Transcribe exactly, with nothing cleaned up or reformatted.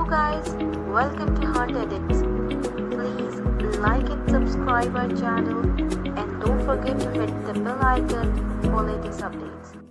Hello guys, welcome to Heart Edits. Please like and subscribe our channel and don't forget to hit the bell icon for latest updates.